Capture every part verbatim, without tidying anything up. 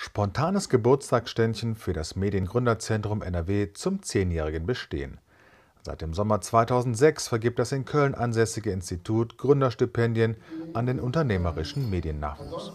Spontanes Geburtstagsständchen für das Mediengründerzentrum N R W zum zehnjährigen Bestehen. Seit dem Sommer zweitausendsechs vergibt das in Köln ansässige Institut Gründerstipendien an den unternehmerischen Mediennachwuchs.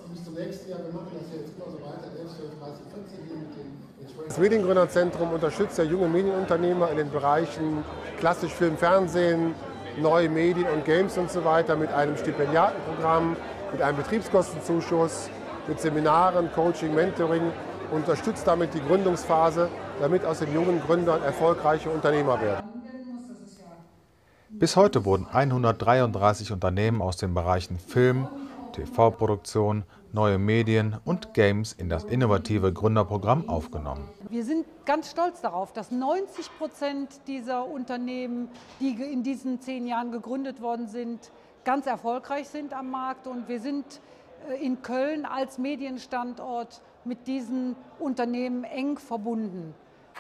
Das Mediengründerzentrum unterstützt ja junge Medienunternehmer in den Bereichen klassisch Film, Fernsehen, neue Medien und Games und so weiter mit einem Stipendiatenprogramm, mit einem Betriebskostenzuschuss, mit Seminaren, Coaching, Mentoring, unterstützt damit die Gründungsphase, damit aus den jungen Gründern erfolgreiche Unternehmer werden. Bis heute wurden hundertdreiunddreißig Unternehmen aus den Bereichen Film, T V-Produktion, neue Medien und Games in das innovative Gründerprogramm aufgenommen. Wir sind ganz stolz darauf, dass neunzig Prozent dieser Unternehmen, die in diesen zehn Jahren gegründet worden sind, ganz erfolgreich sind am Markt. Und wir sind in Köln als Medienstandort mit diesen Unternehmen eng verbunden.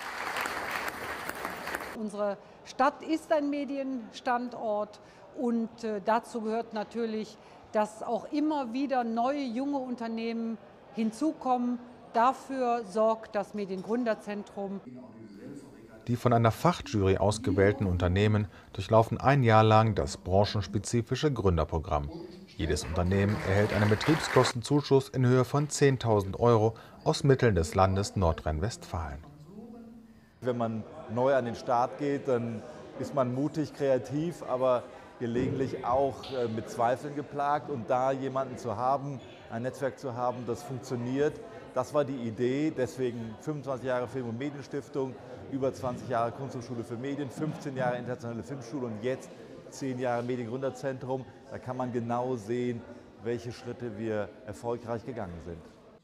Unsere Stadt ist ein Medienstandort und dazu gehört natürlich, dass auch immer wieder neue junge Unternehmen hinzukommen. Dafür sorgt das Mediengründerzentrum. Die von einer Fachjury ausgewählten Unternehmen durchlaufen ein Jahr lang das branchenspezifische Gründerprogramm. Jedes Unternehmen erhält einen Betriebskostenzuschuss in Höhe von zehntausend Euro aus Mitteln des Landes Nordrhein-Westfalen. Wenn man neu an den Start geht, dann ist man mutig, kreativ, aber gelegentlich auch mit Zweifeln geplagt. Und da jemanden zu haben, ein Netzwerk zu haben, das funktioniert, das war die Idee. Deswegen fünfundzwanzig Jahre Film- und Medienstiftung, über zwanzig Jahre Kunsthochschule für Medien, fünfzehn Jahre internationale Filmschule und jetzt zehn Jahre Mediengründerzentrum. Da kann man genau sehen, welche Schritte wir erfolgreich gegangen sind.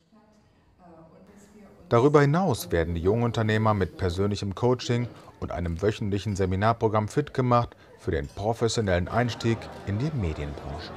Darüber hinaus werden die jungen Unternehmer mit persönlichem Coaching und einem wöchentlichen Seminarprogramm fit gemacht für den professionellen Einstieg in die Medienbranche.